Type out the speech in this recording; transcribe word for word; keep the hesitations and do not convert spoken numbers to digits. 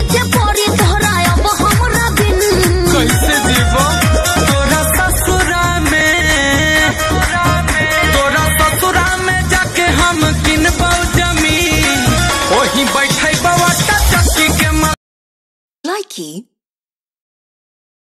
के परी तोहरा अब हमरा बिन कैसे जीवो तोरा ससुरा में तोरा ससुरा में जाके हम किनबो जमीन ओही बैठे बवटा चक्की के Likey